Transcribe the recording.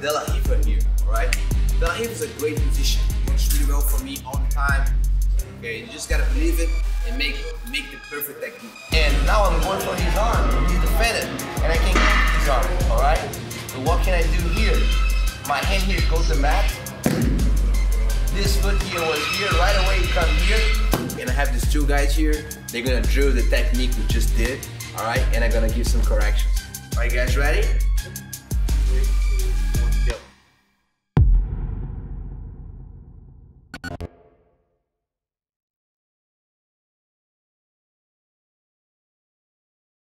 De La Riva here, alright? De La Riva is a great musician. He works really well for me all the time. Okay, you just gotta believe it and make the perfect technique. And now I'm going for his arm. He's defended, and I can keep his arm, alright? So what can I do here? My hand here goes to the mat. This foot here was here, right away you come here. And I have these two guys here. They're gonna drill the technique we just did, alright? And I'm gonna give some corrections. Are you guys ready?